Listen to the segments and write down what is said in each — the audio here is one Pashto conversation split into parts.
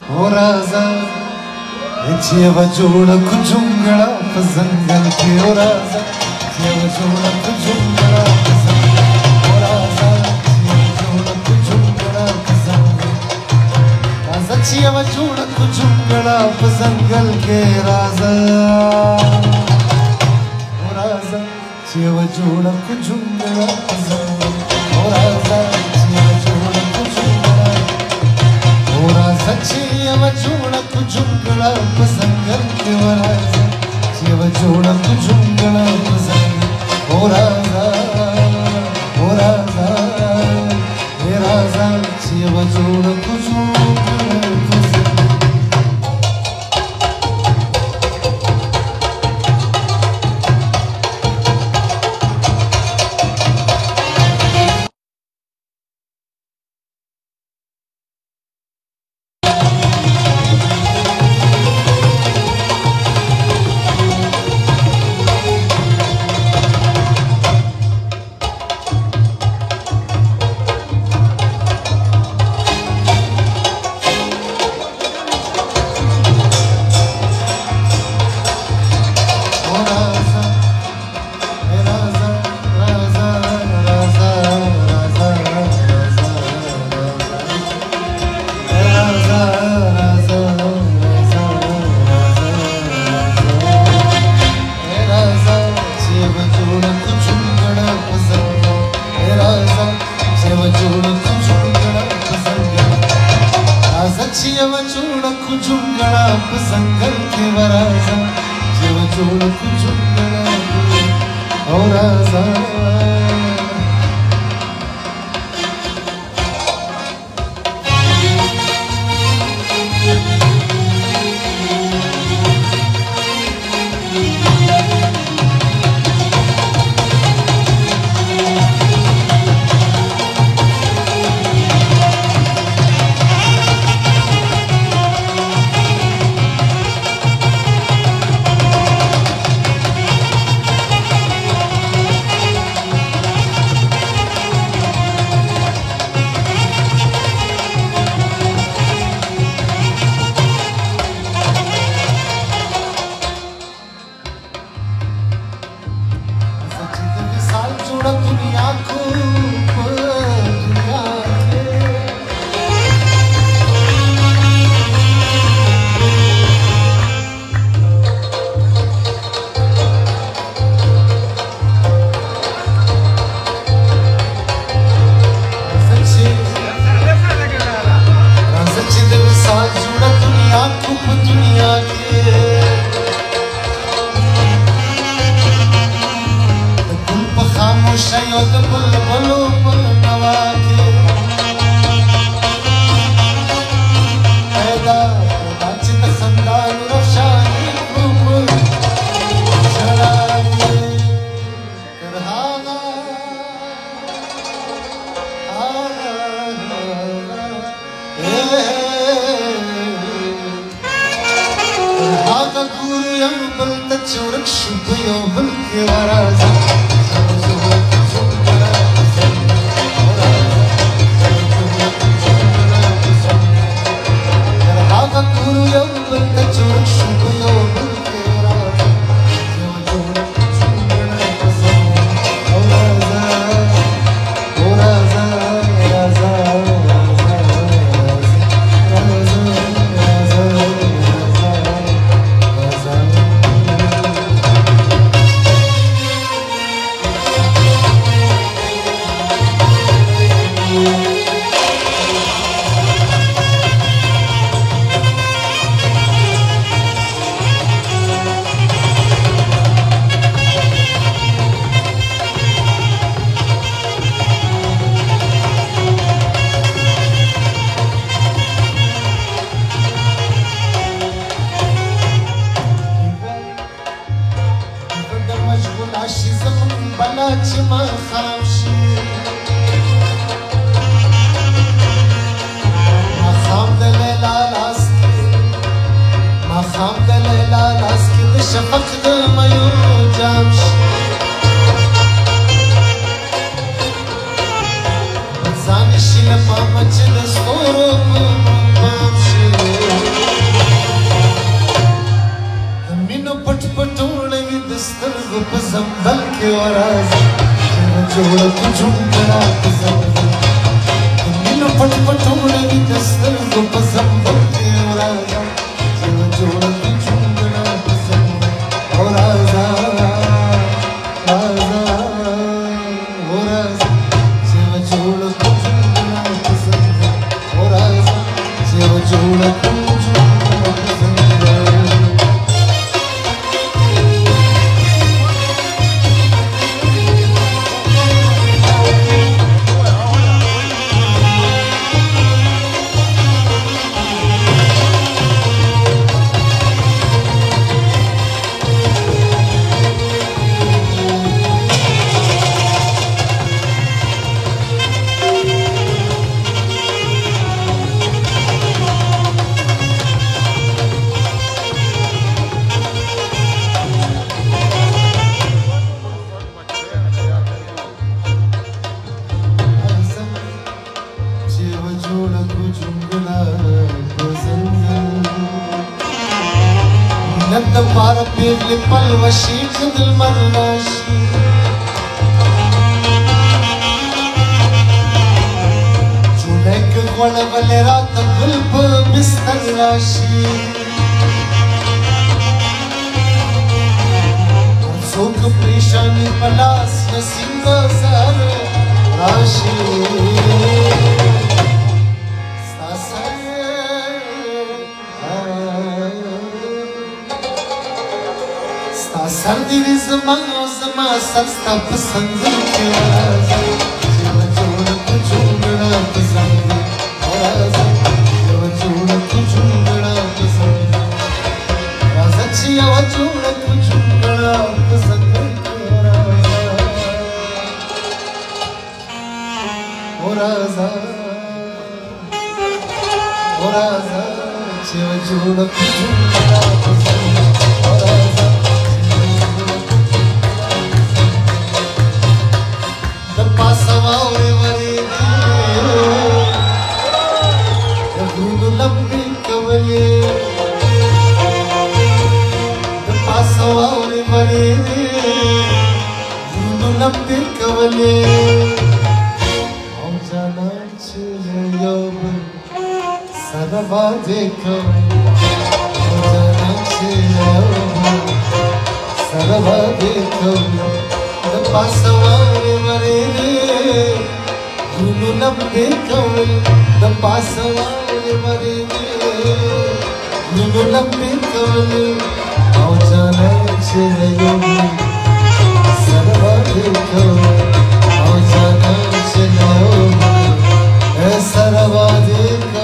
हो राजा चेवा जोड़ कुजुंगड़ा पसंगल के हो राजा चेवा जोड़ कुजुंगड़ा पसंगल हो राजा चेवा जोड़ कुजुंगड़ा पसंगल राजा चेवा जोड़ कुजुंगड़ा पसंगल के राजा हो राजा चेवा जोड़ कुजुंगड़ा पसंगल हो राजा चेवा जोड़ कुजुंगड़ा हो राजा चेवा जोड़ कुजुंगड़ा पसंगल के राजा चेवा जोड़ कुजुंगड़ा पसंगल हो राजा हे राजा चेवा जोड़ कुजुंगड़ा पसंगल चेवा जोड़ कुजुंगड़ा पसंगल के राजा चेवा जोड़ कुजुंगड़ा हो राजा दुनिया को दुनिया सच्ची दिल साथ जुड़ा दुनिया को दुनिया के खामोश योद बुलबुलो बुलनवा के पैदा नाचित खंदान रोशानी खूब शराबे करहागा करहागा गुरु यम बलत चोरक शुभ यो बल के वराजा ما خافش ما خام دليلا لاسكي ما خام دليلا لاسكي دشفق دل ما يوجامش زاني شيل ما مجد ستورو بامشي संभल के और जोड़ को झुमकड़ा पट पटोड़े दस्तर को संभल के और जोड़ को झुमकड़ा और राजा जोड़ को झुमकड़ा और राजा जोड़ को पार पीर पल वशी दिल मरनाशी चूल्हे के गोड़ वाले रात गुल्ब बिस्तर राशि सुख परेशानी पलास नसीब सर राशि सर्दी ज़मा सस्ता पसंद के जीव जोड़ को झुमड़ा पसंद जीव जोड़ को झुमड़ा पसंद राजा जोड़ को झुमड़ा पसंद राजा जीव जोड़ को झुमड़ा पसंद पासवाओरे वरे दूध लंबी कवले पासवाओरे वरे दूध लंबी कवले हम जाना चाहिए सरवा देखो हम जाना चाहिए सरवा देखो पासवाओरे वरे दूध लंबी कवले पासवाओरे वरे दूध लंबी कवले आओ जाना चाहिए सरवा देखो आओ जाना चाहिए सरवा देखो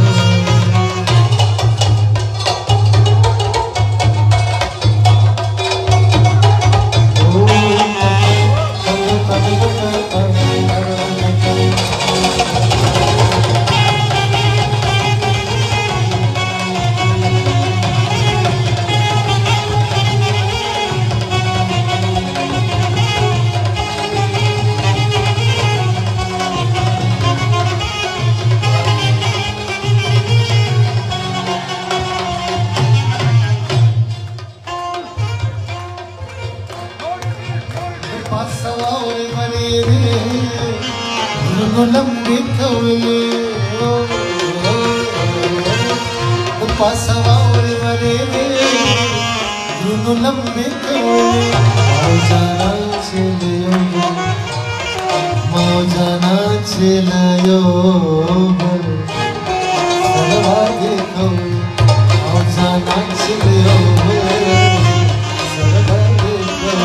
पासवाओरे वरे दूध लंबी कवले पासवाओरे वरे दूध लंबी कवले माँ जाना चिल्लायो सरवा देखो माँ जाना चिल्लायो सरवा देखो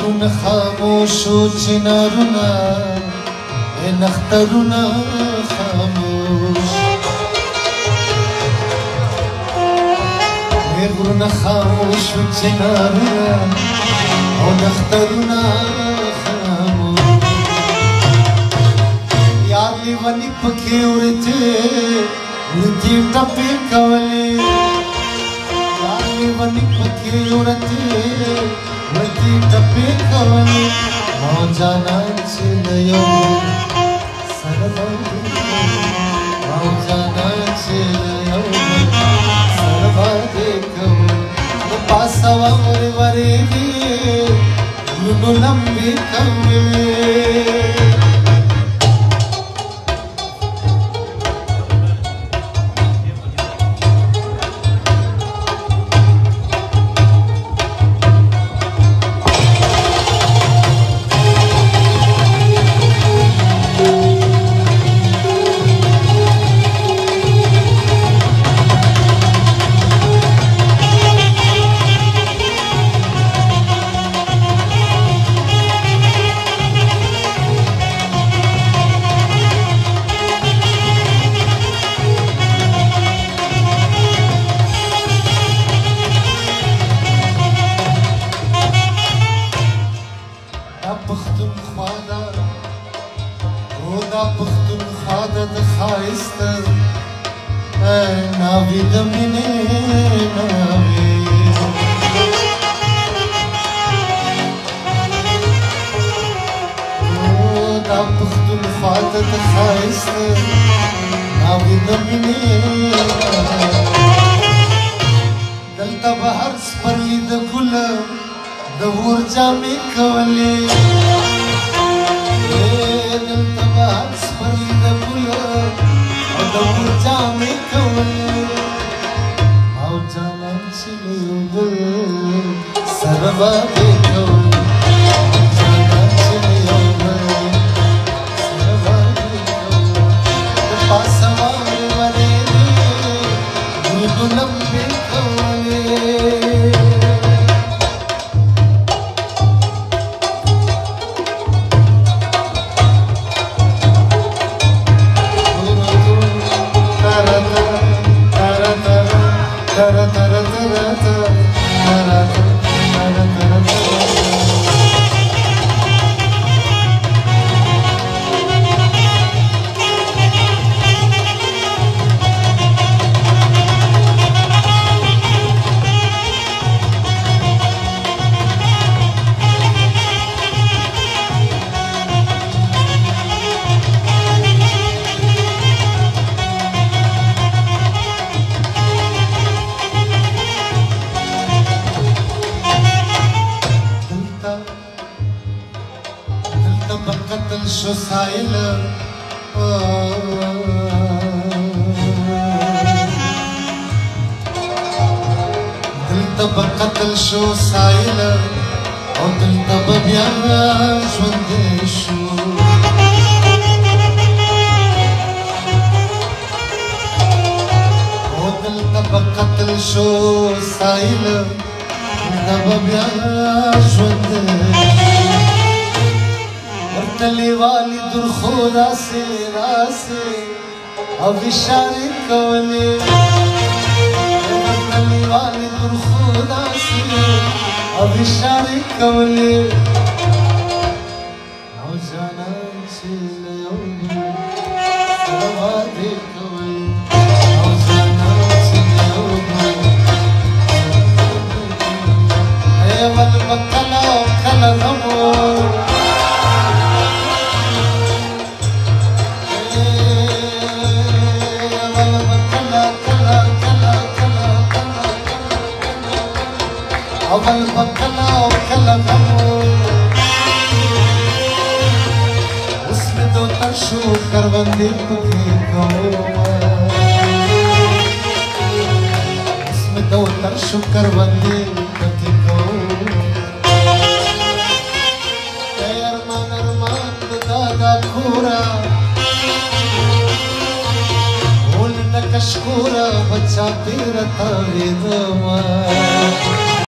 غرونه خاموشو چنارونه نخترونه خاموش غرونه خاموشو چنارونه او نخترونه خاموش یار لیونی پکې ورته ټپې کولې یار لیونی پکې ورته ټپې کولې او جانا چې نه یو سره باندې او جانا چې نه یو سره باندې کوي نو پاسه ورېږي نو لمبې کوي پختونخوا د ښایسته ناوې د مینې ناوې دا پختونخوا د ښایسته ناوې د مینې دلته به هر سپرلي د ګله د اور جامې کولې جامې کولې او جانان چې یو بل سره باندې کوي جانان چې یو بل سره باندې کوي د پاسه ورېږي نو لمبې کولې شو سایله دلته به قتل شو سایله او دلته به بیا ژوندی شو او دلته به قتل شو سایله دلته به بیا ژوندی ورتلی والی درخو راسې راسې او اشارې کولې ورتلی والی درخو راسې او اشارې کولې او جانان چې له یو سره واده کوي او جانان چې له یو ول به کله او کله غمو اول بکلا او کلا غمو اوس مې دو تر شو کروندې پکې کومه اوس مې دو تر شو کروندې پکې کومه ارمان ارمان دادا کورا ول نکشکورا بچا تیر تا وېدما